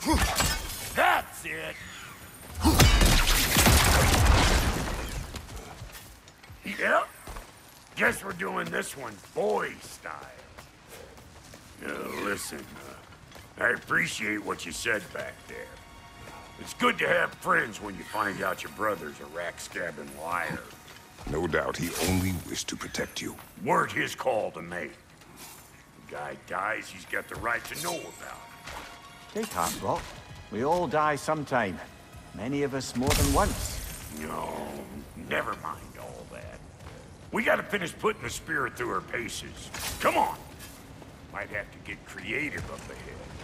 That's it! Yep. Guess we're doing this one boy style. Listen, I appreciate what you said back there. It's good to have friends when you find out your brother's a rack-scabbing liar. No doubt he only wished to protect you. Weren't his call to make. The guy dies, he's got the right to know about it. Take heart, Rock. We all die sometime. Many of us more than once. No, never mind all that. We gotta finish putting the spirit through her paces. Come on! Might have to get creative up ahead.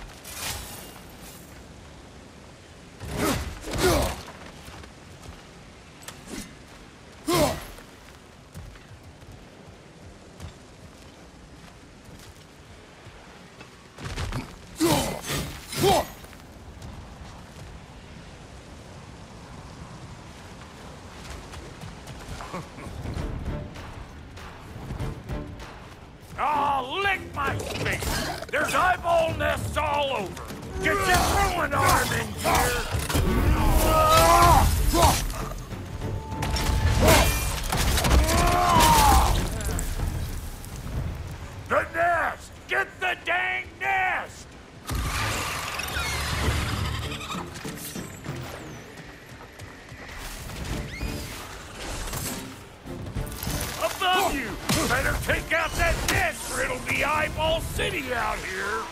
Oh, lick my face! There's eyeball nests all over! Get your ruined arm in here! The nest! Get the dang nest! Above you! Better take out that nest or it'll be Eyeball City out here!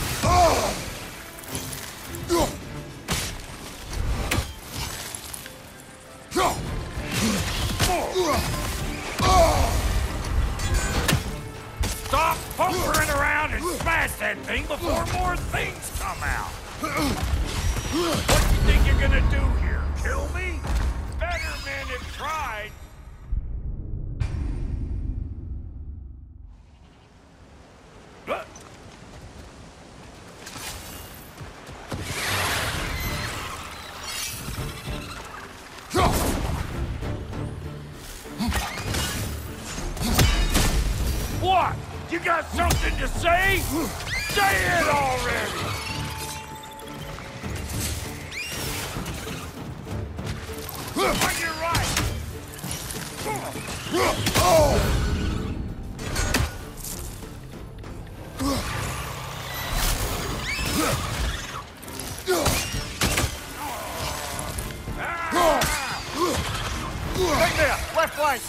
Stop pumpering around and smash that thing before more things come out! What do you think you're gonna do here? Kill me? Better men have tried! What? You got something to say? Say it already! But you're right! Right there! Left flank!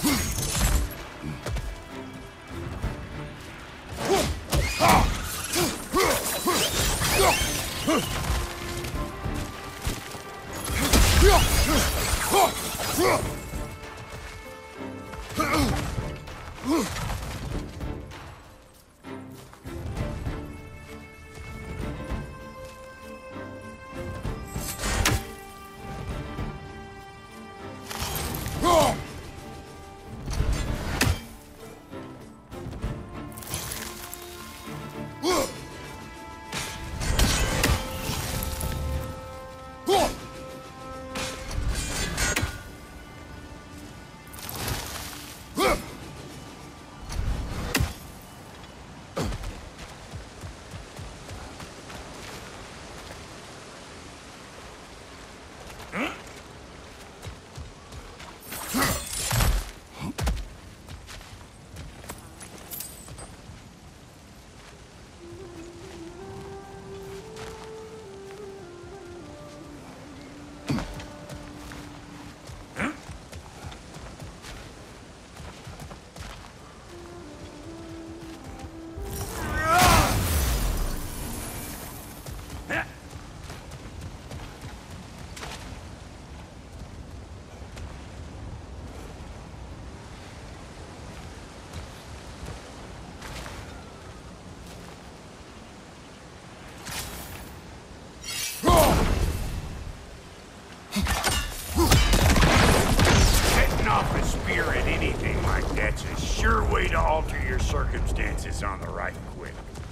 Circumstances on the right quick.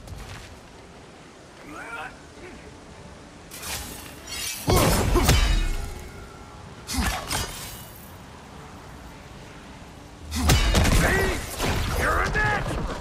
See? You're a natural!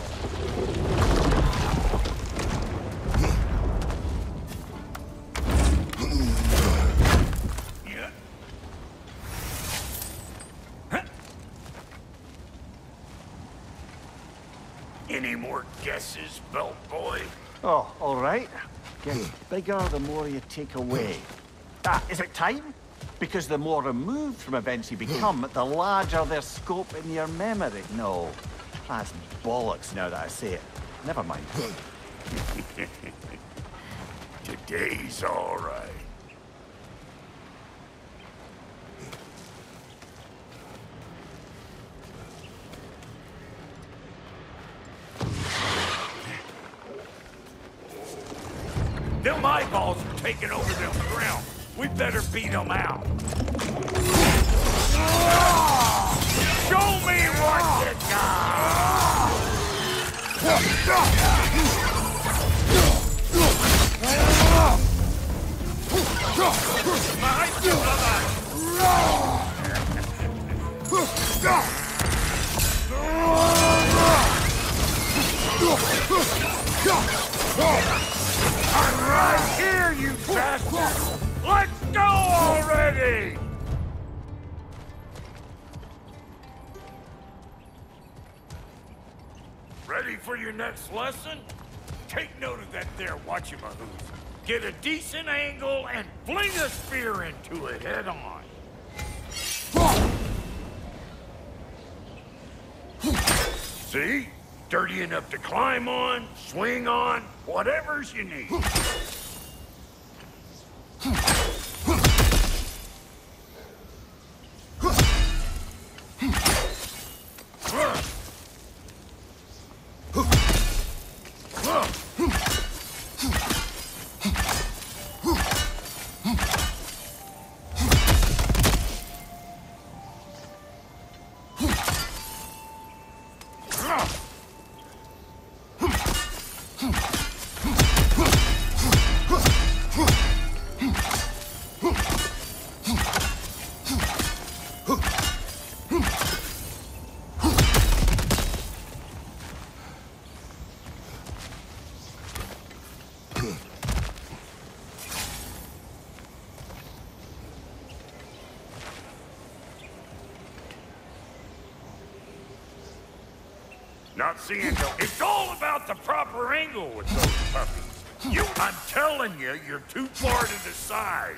any more guesses, belt boy? Oh, all right. Gets bigger the more you take away. Is it time? Because the more removed from events you become, the larger their scope in your memory. No, that's bollocks now that I say it. Never mind. Today's all right. Them eyeballs are taking over them ground. We better beat them out. Show me what you got! I'm right here, you bastard! Let's go already! Ready for your next lesson? Take note of that there whatchamahoos. Get a decent angle and fling a spear into it head on. See? Dirty enough to climb on, swing on, whatever's you need. Not seeing no. It's all about the proper angle with those puppies. I'm telling you, you're too far to the side.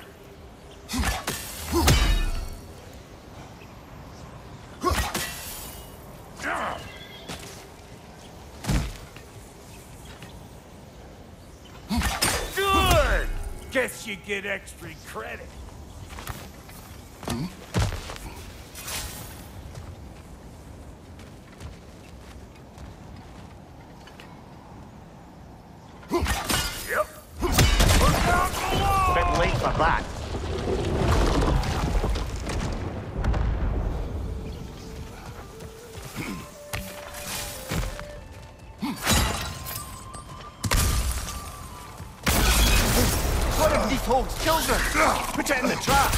Good! Guess you get extra credit. That. One of these hogs' children! Put it in the trap!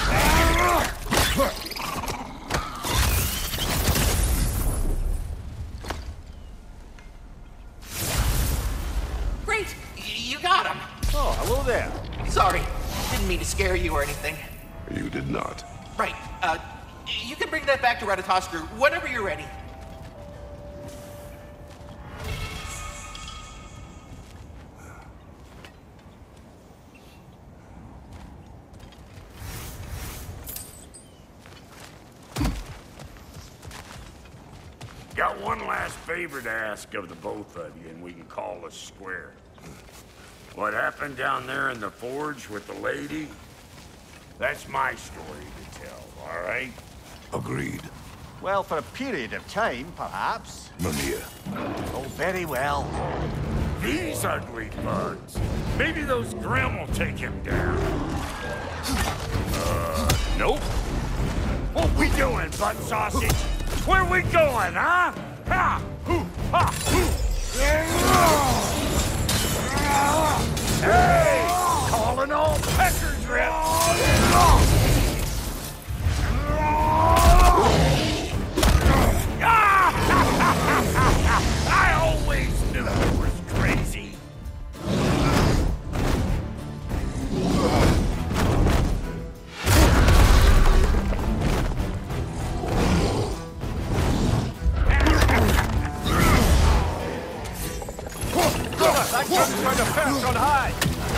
Great! You got him! Oh, hello there. Sorry, didn't mean to scare you or anything. You did not. Right, you can bring that back to Ratatoskru whenever you're ready. Got one last favor to ask of the both of you, and we can call us square. What happened down there in the forge with the lady? That's my story to tell, all right? Agreed. Well, for a period of time, perhaps. Mimir. Oh, very well. These ugly bugs. Maybe those Grim will take him down. Nope. What we doing, butt sausage? Where we going, huh? Ha! Hoo! Ha! Hoo! Hey! Calling all peckers, Rip! I always knew it was crazy. That gun's going to perch on high!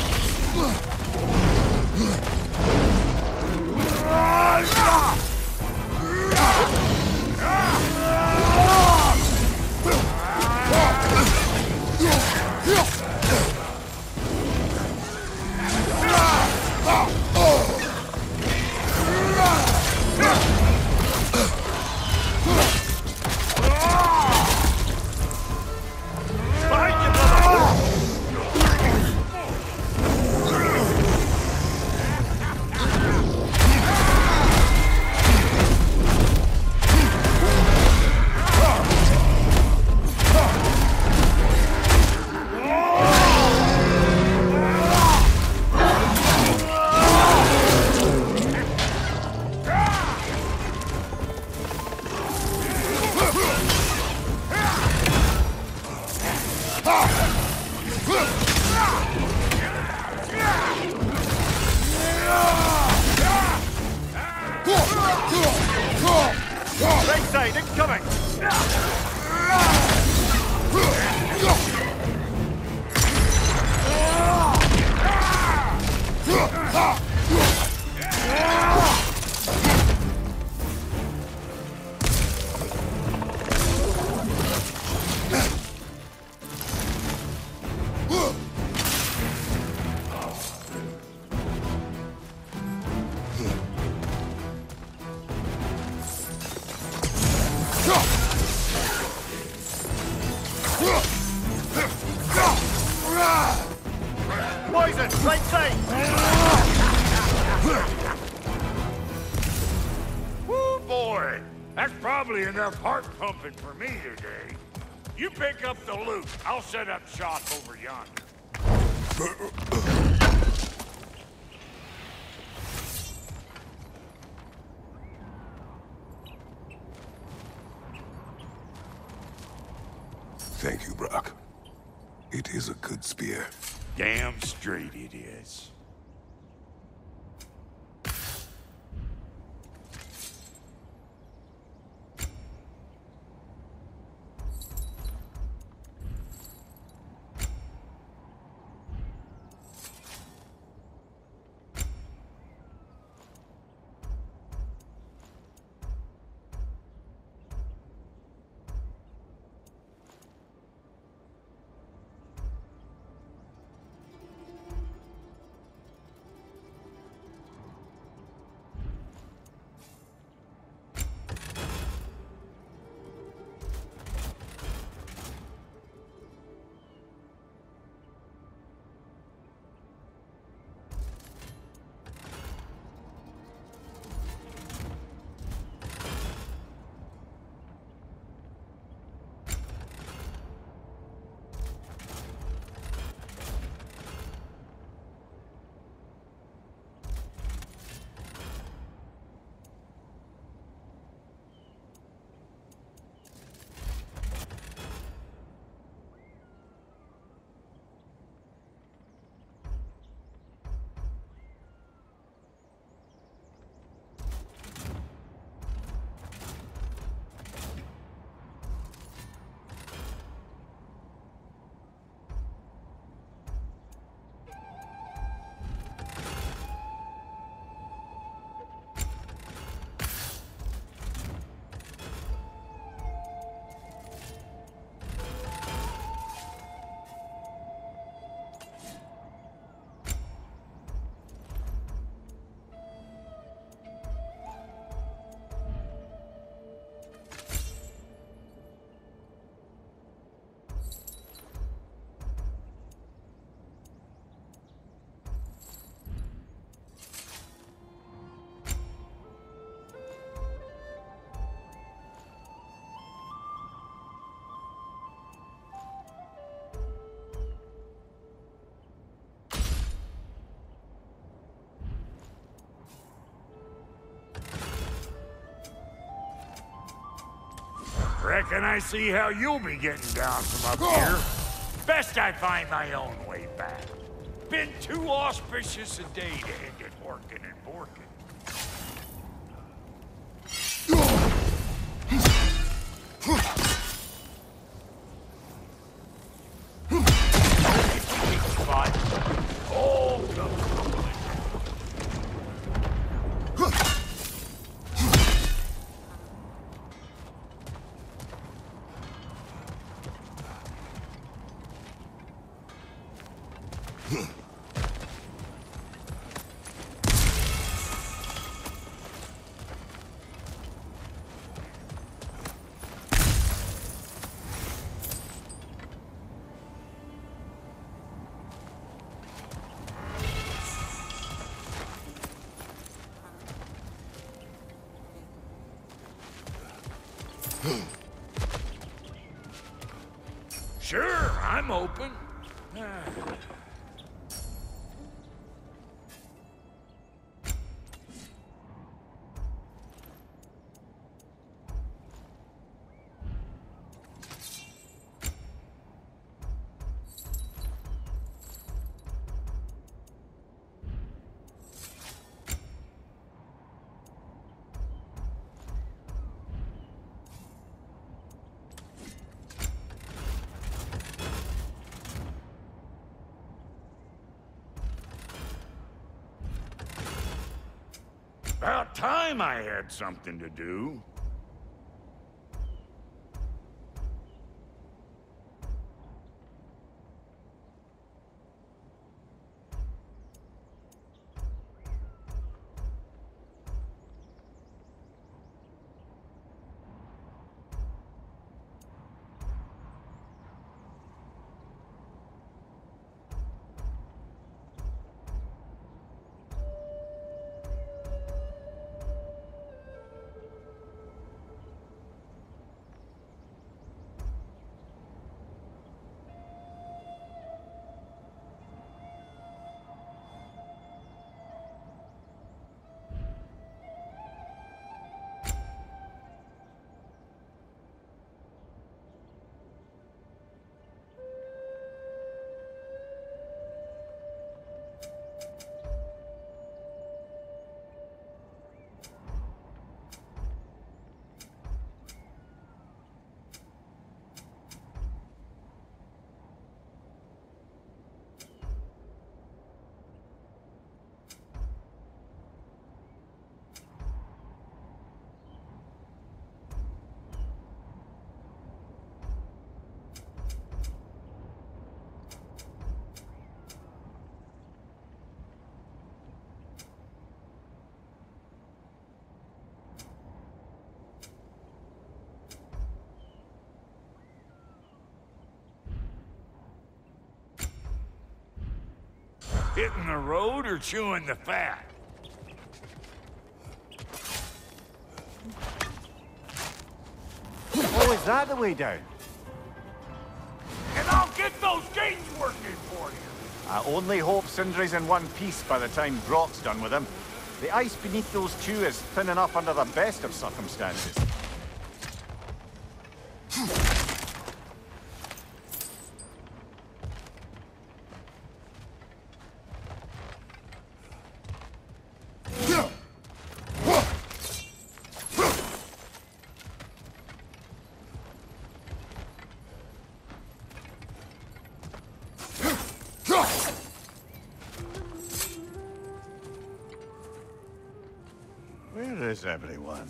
Right side, incoming! Poison, right side! Woo, boy! That's probably enough heart pumping for me today. You pick up the loot. I'll set up shop over yonder. Thank you, Brock. It is a good spear. Damn straight it is. Reckon I see how you'll be getting down from up here. Best I find my own way back. Been too auspicious a day to end it working and borking. Sure, I'm open. About time I had something to do. Hitting the road or chewing the fat? Oh, is that the way down? And I'll get those gates working for you! I only hope Sindri's in one piece by the time Brock's done with him. The ice beneath those two is thin enough under the best of circumstances. Where is everyone?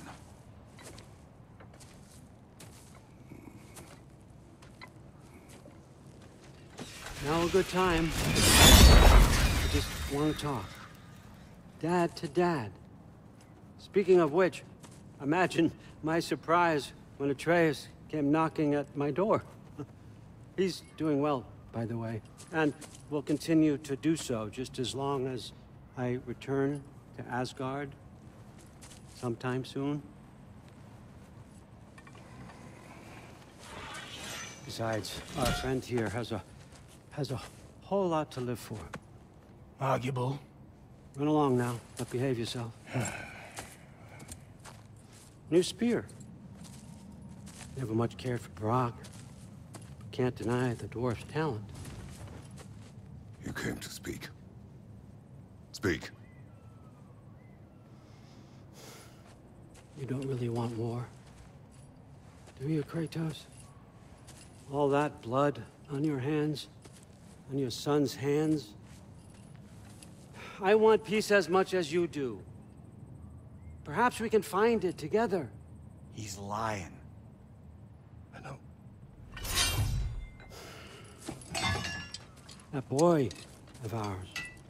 Now a good time. I just want to talk. Dad to Dad. Speaking of which, imagine my surprise when Atreus came knocking at my door. He's doing well, by the way, and will continue to do so just as long as I return to Asgard sometime soon. Besides, our friend here has a whole lot to live for. Arguable. Run along now, but behave yourself. New spear. Never much cared for Brock. Can't deny the dwarf's talent. You came to speak. Speak. You don't really want war, do you, Kratos? All that blood on your hands, on your son's hands? I want peace as much as you do. Perhaps we can find it together. He's lying. I know. That boy, of ours.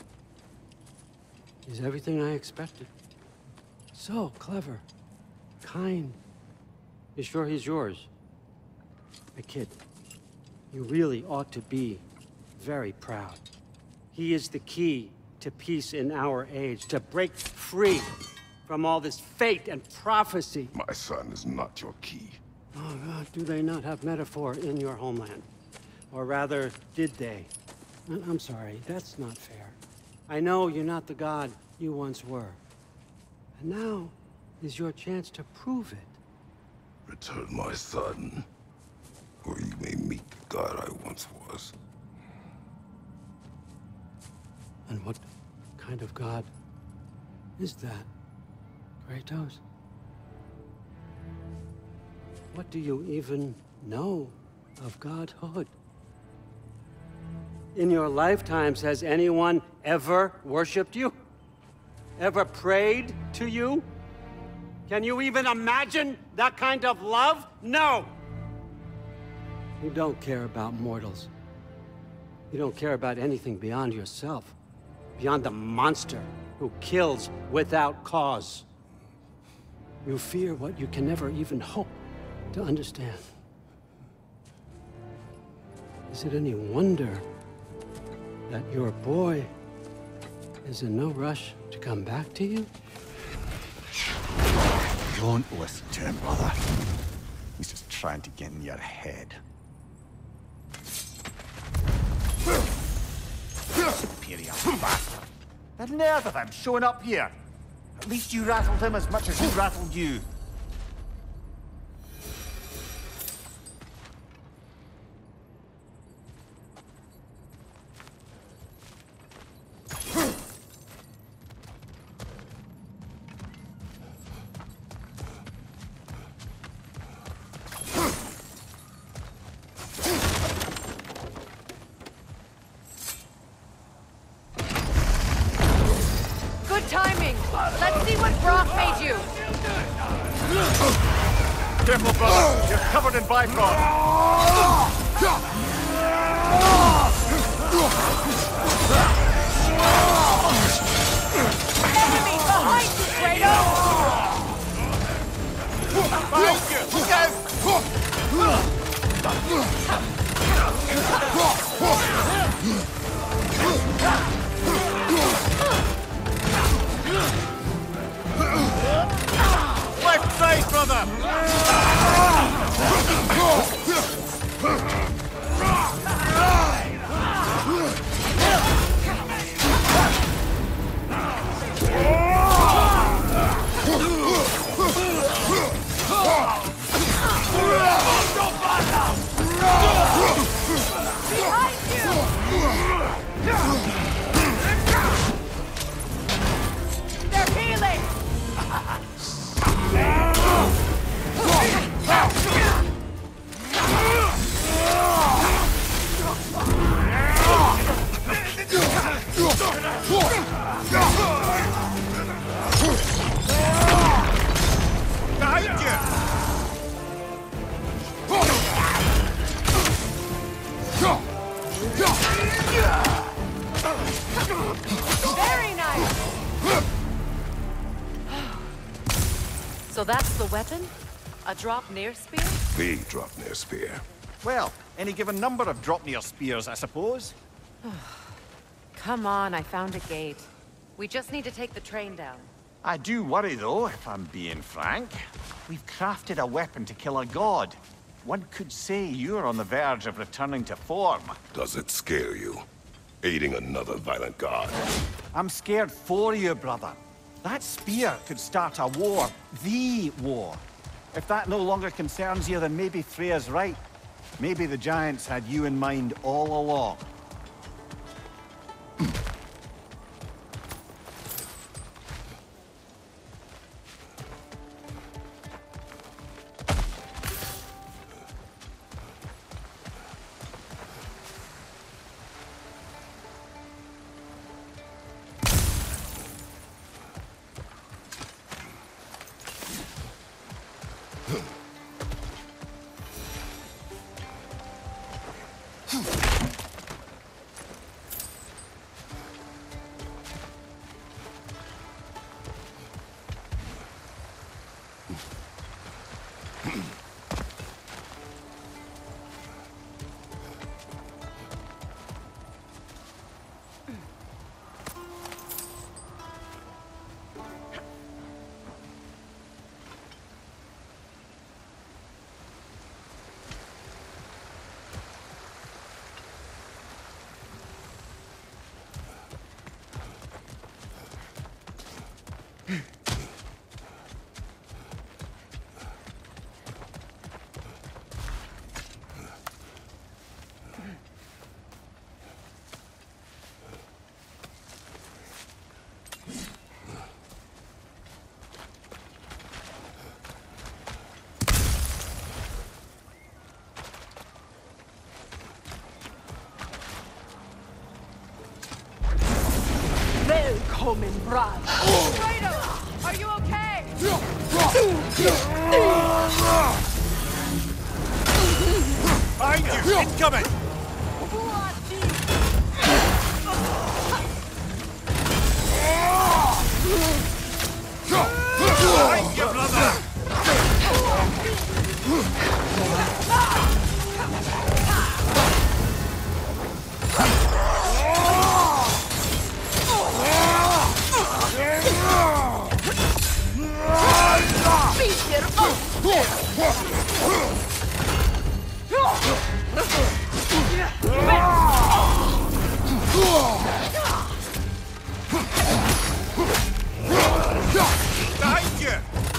He's everything I expected. So clever, kind. You sure he's yours? A kid, you really ought to be very proud. He is the key to peace in our age, to break free from all this fate and prophecy. My son is not your key. Oh God, do they not have metaphor in your homeland? Or rather, did they? I'm sorry, that's not fair. I know you're not the god you once were. And now is your chance to prove it. Return my son, or you may meet the god I once was. And what kind of god is that, Kratos? What do you even know of godhood? In your lifetimes, has anyone ever worshipped you? Ever prayed to you? Can you even imagine that kind of love? No! You don't care about mortals. You don't care about anything beyond yourself. Beyond the monster who kills without cause. You fear what you can never even hope to understand. Is it any wonder that your boy is in no rush to come back to you? Don't listen to him, brother. He's just trying to get in your head. Superior bastard. The nerve of him showing up here. At least you rattled him as much as he rattled you. Timing! Let's see what Brock made you! Careful, brother! You're covered in bifrost! Enemy behind you, Kratos! Behind Left side, brother! Behind you! They're healing! Behind you! Very nice! So that's the weapon? A drop-near spear? The Dropnir spear. Well, any given number of drop-near spears, I suppose. Come on, I found a gate. We just need to take the train down. I do worry, though, if I'm being frank. We've crafted a weapon to kill a god. One could say you're on the verge of returning to form. Does it scare you? Aiding another violent god? I'm scared for you, brother. That spear could start a war. The war. If that no longer concerns you, then maybe Freya's right. Maybe the Giants had you in mind all along. Homin Brad. Kratos, are you okay? Behind you! Incoming! Behind you, brother! Behind you!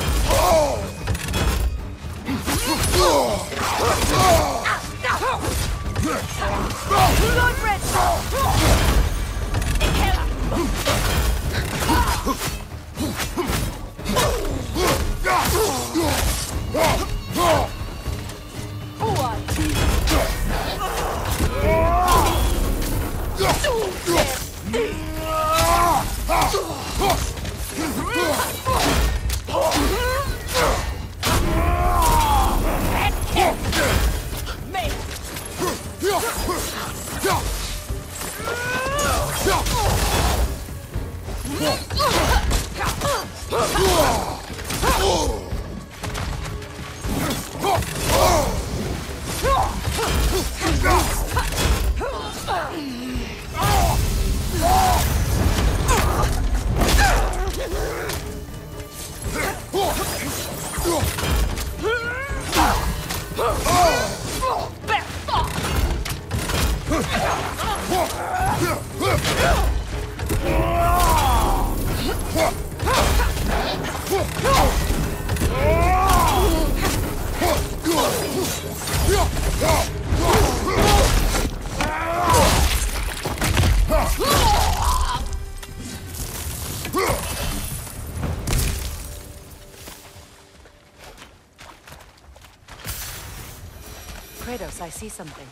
Kratos, I see something.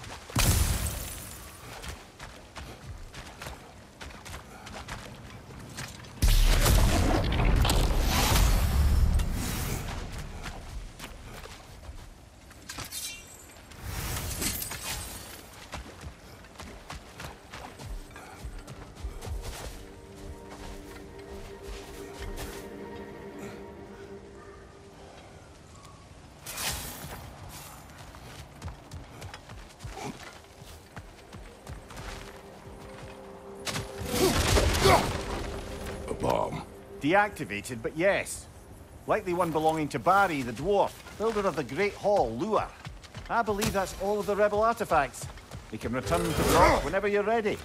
Deactivated, but yes. Like the one belonging to Barry, the dwarf, builder of the Great Hall, Lure. I believe that's all of the rebel artifacts. We can return them to Brock whenever you're ready.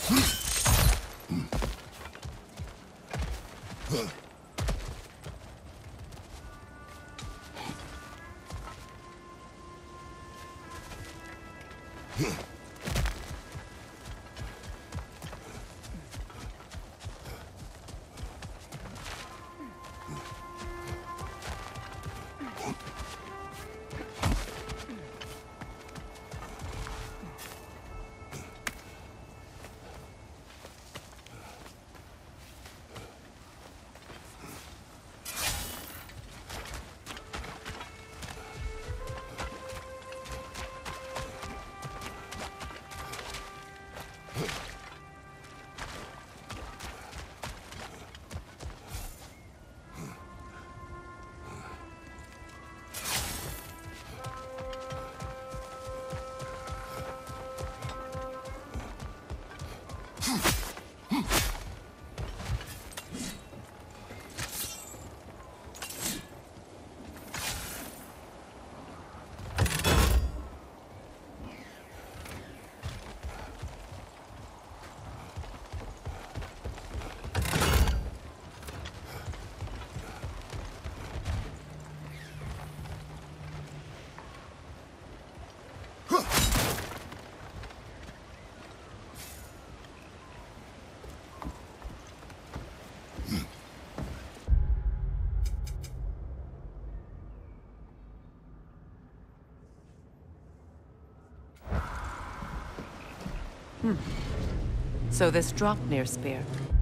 So this Draupnir spear.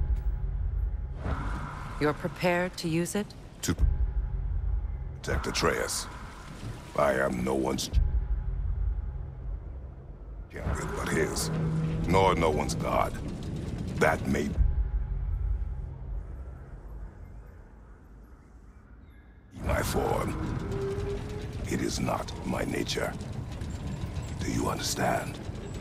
You're prepared to use it? To protect Atreus. I am no one's champion but his, nor no one's god. That may be my form. It is not my nature. Do you understand?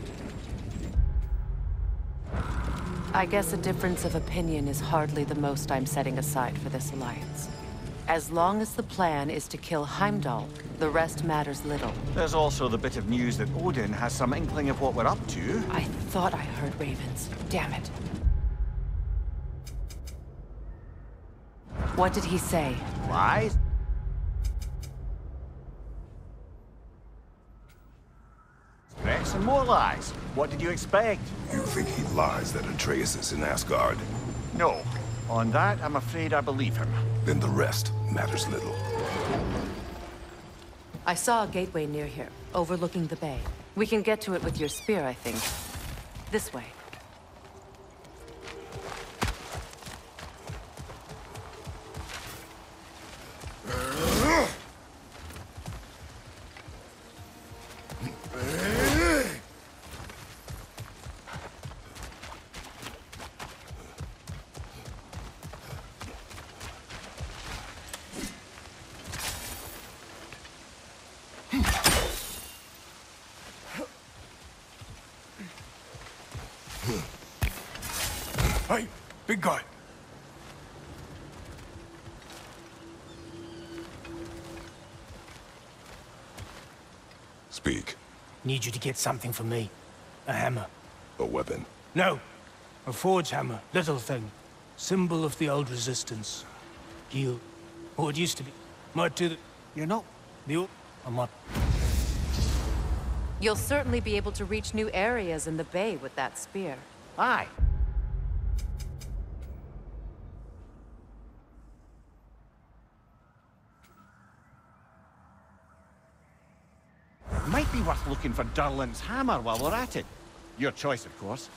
I guess a difference of opinion is hardly the most I'm setting aside for this alliance. As long as the plan is to kill Heimdall, the rest matters little. There's also the bit of news that Odin has some inkling of what we're up to. I thought I heard ravens. Damn it. What did he say? Lies? Threats and more lies. What did you expect? You think he lies that Atreus is in Asgard? No. On that, I'm afraid I believe him. Then the rest matters little. I saw a gateway near here, overlooking the bay. We can get to it with your spear, I think. This way. Hey, big guy. Speak. Need you to get something for me. A hammer. A weapon. No. A forge hammer. Little thing. Symbol of the old resistance. Heal. Or it used to be. Might do the... You're not... The old... I'm not... You'll certainly be able to reach new areas in the bay with that spear. Aye. Might be worth looking for Durlin's hammer while we're at it. Your choice, of course.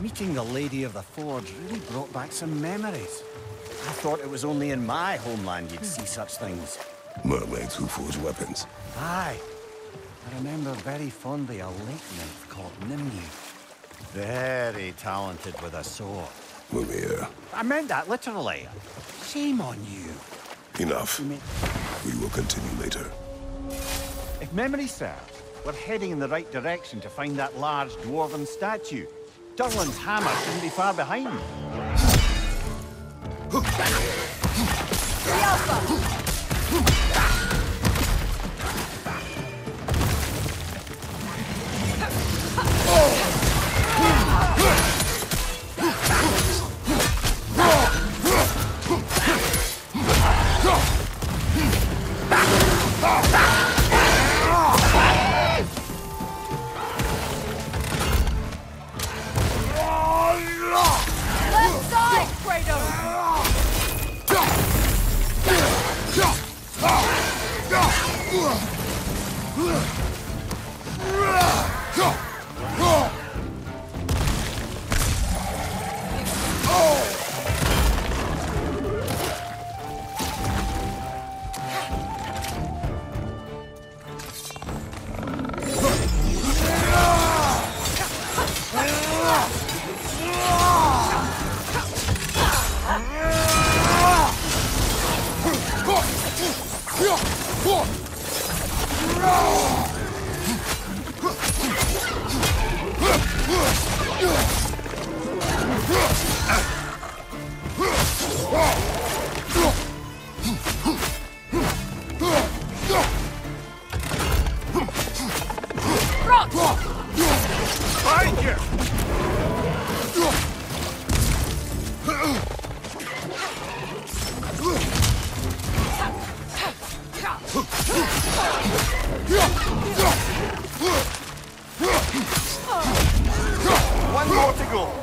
Meeting the Lady of the Forge really brought back some memories. I thought it was only in my homeland you'd see such things. Mermaids who forge weapons. Aye. I remember very fondly a lake nymph called Nimue. Very talented with a sword. Mimir. I meant that literally. Shame on you. Enough. We will continue later. If memory serves, we're heading in the right direction to find that large dwarven statue. Durlin's hammer shouldn't be far behind. Left side, Kratos! One more to go.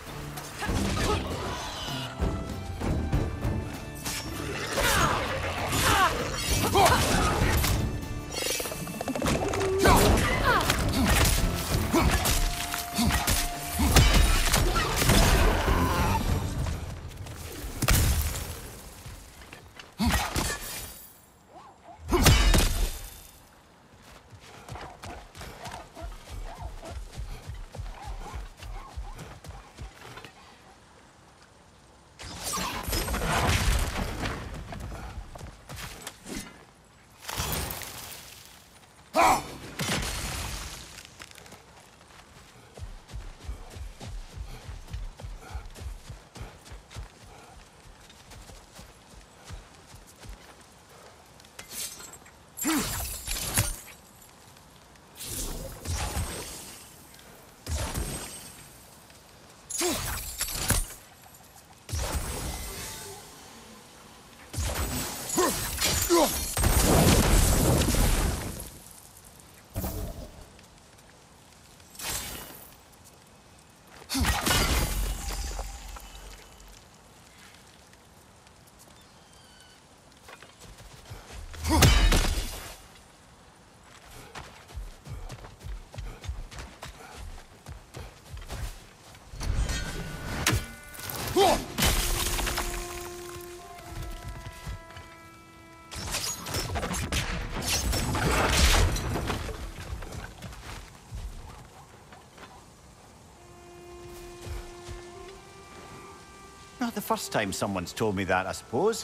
Not the first time someone's told me that, I suppose.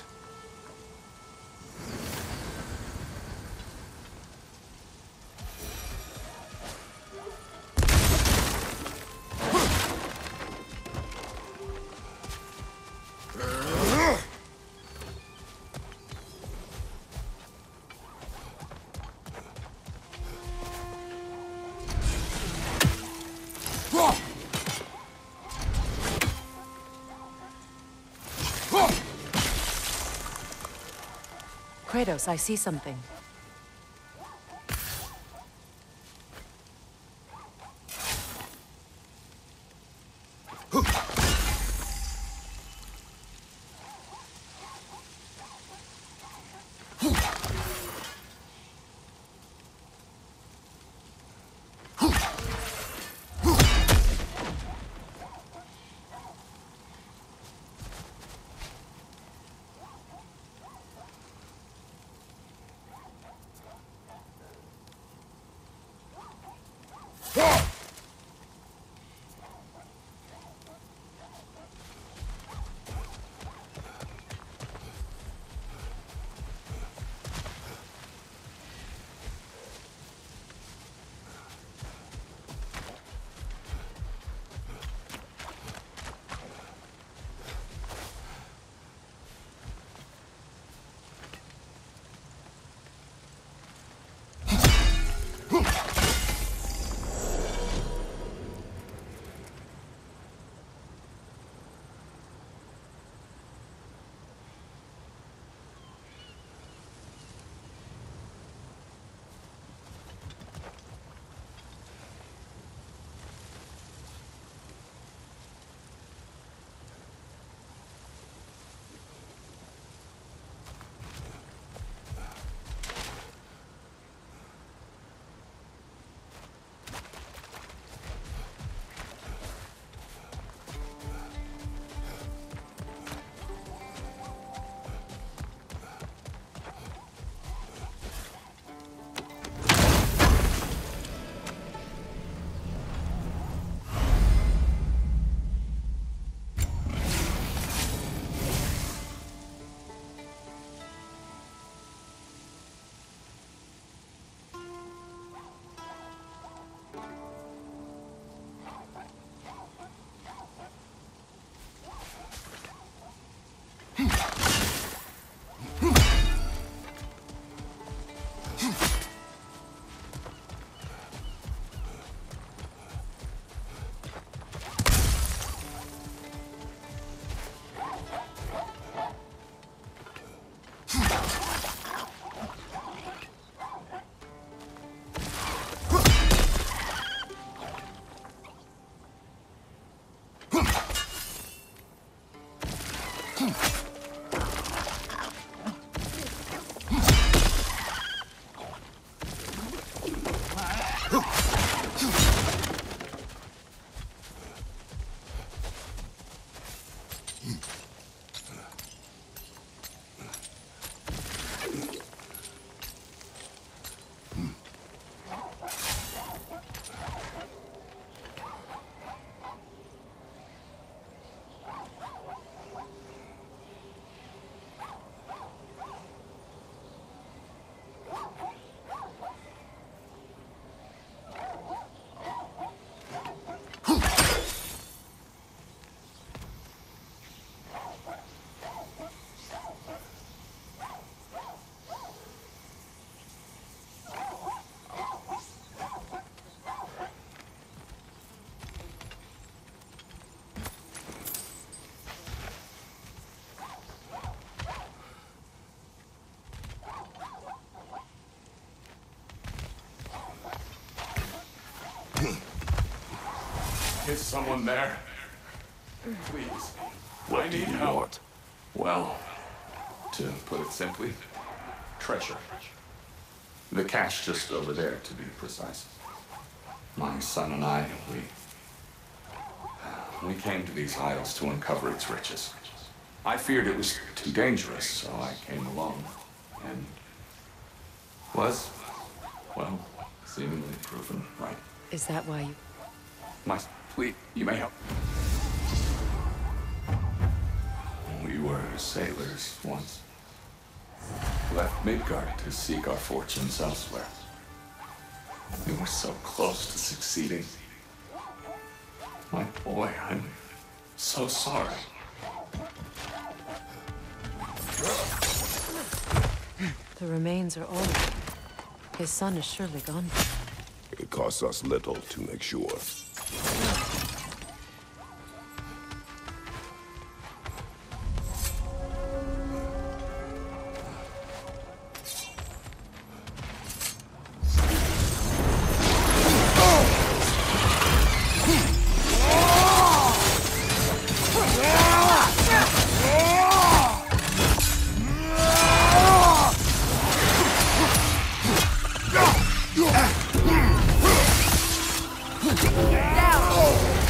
Kratos, I see something. Is someone there? Please. What do you want? Well, to put it simply, treasure. The cache just over there, to be precise. My son and I, we came to these isles to uncover its riches. I feared it was too dangerous, so I came along, and was, well, seemingly proven right. Is that why you... Please, you may help. We were sailors once. Left Midgard to seek our fortunes elsewhere. We were so close to succeeding. My boy, I'm so sorry. The remains are old. His son is surely gone. It costs us little to make sure. Down!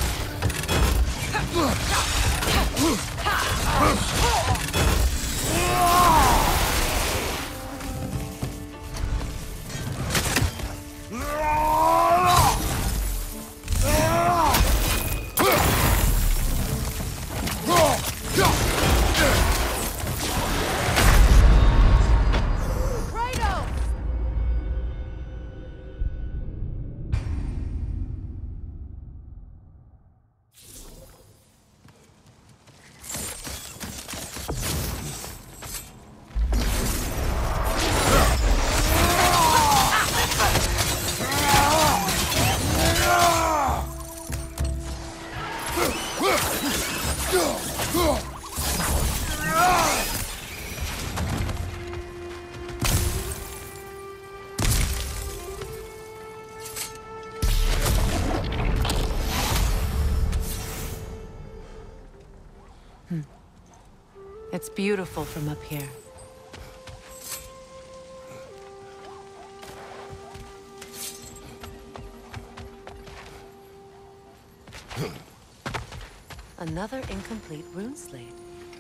It's beautiful from up here. Another incomplete rune slate.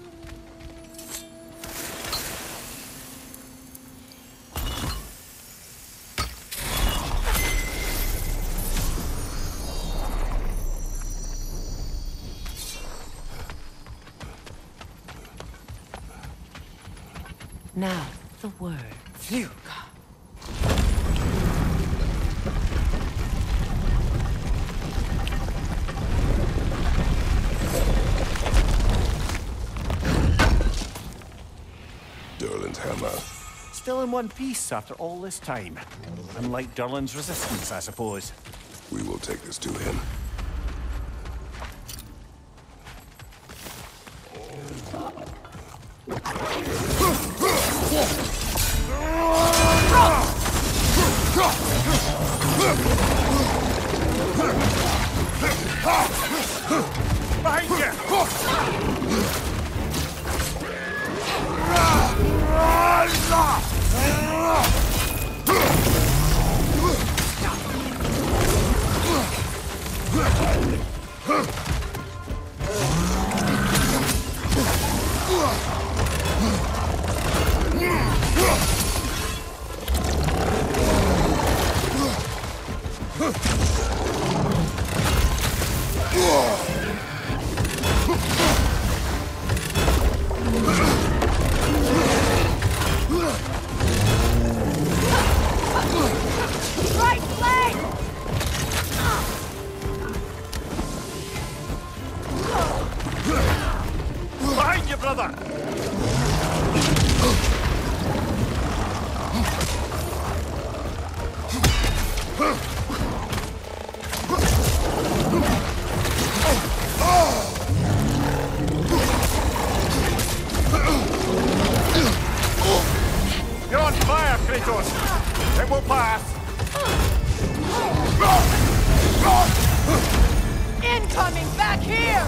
Now, the word. Phew. Durlin's hammer. Still in one piece after all this time. Unlike Durlin's resistance, I suppose. We will take this to him. Behind you! Right leg! Behind you, brother! You're on fire, Kratos! It will pass! Incoming back here!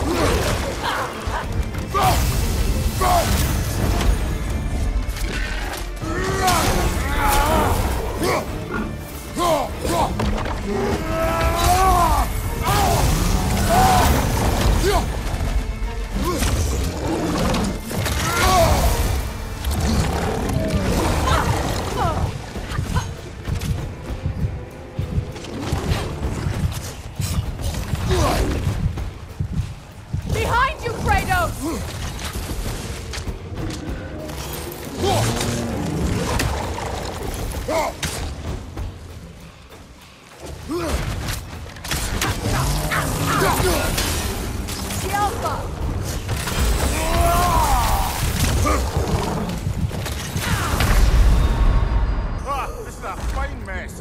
Behind you, Kratos! The Alpha! This is a fine mess.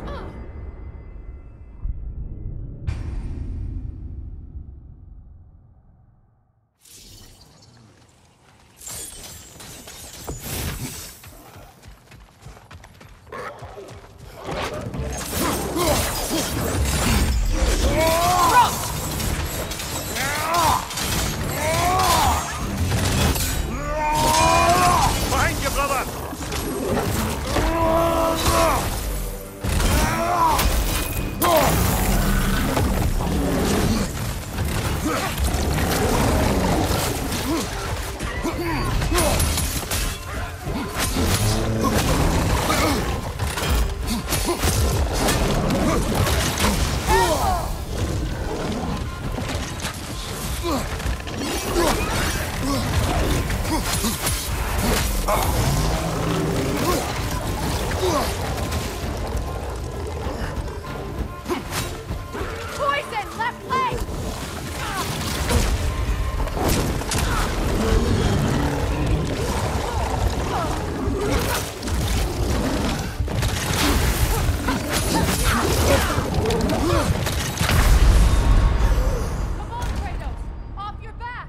Behind you, brother! Poison! Left leg! Come on, Kratos! Off your back!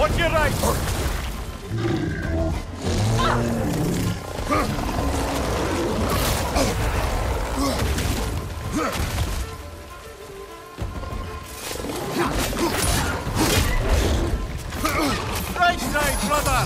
Watch your right! Right side, brother!